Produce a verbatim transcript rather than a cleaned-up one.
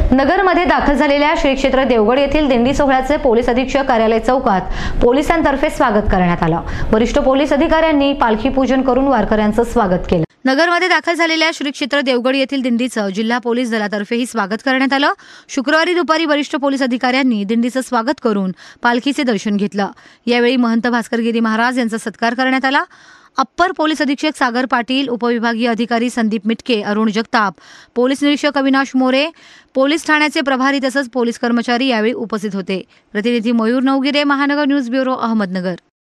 नगरमध्ये दाखल झालेल्या श्री क्षेत्र देवगड येथील दिंडी सोहळ्याचे पोलीस अधीक्षक कार्यालय चौकात पोलिसांतर्फे स्वागत करण्यात आलं। वरिष्ठ पोलीस अधिकाऱ्यांनी पालखी पूजन करून वारकऱ्यांचं स्वागत केलं। नगरमध्ये दाखल झालेल्या श्री क्षेत्र देवगड येथील दिंडीचं जिल्हा पोलीस दलातर्फेही स्वागत करण्यात आलं। शुक्रवारी दुपारी वरिष्ठ पोलीस अधिकाऱ्यांनी दिंडीचं स्वागत करून पालखीचे दर्शन घेतलं। यावेळी महंत भास्कर गिरी महाराज यांचा सत्कार करण्यात आला। अप्पर पोलीस अधीक्षक सागर पाटील, उपविभागीय अधिकारी संदीप मिटके, अरुण जगताप, पोलीस निरीक्षक अविनाश मोरे, पोलीस ठाण्याचे प्रभारी तसंच पोलीस कर्मचारी यावेळी उपस्थित होते। प्रतिनिधी मयूर नवगिरे, महानगर न्यूज ब्युरो, अहमदनगर।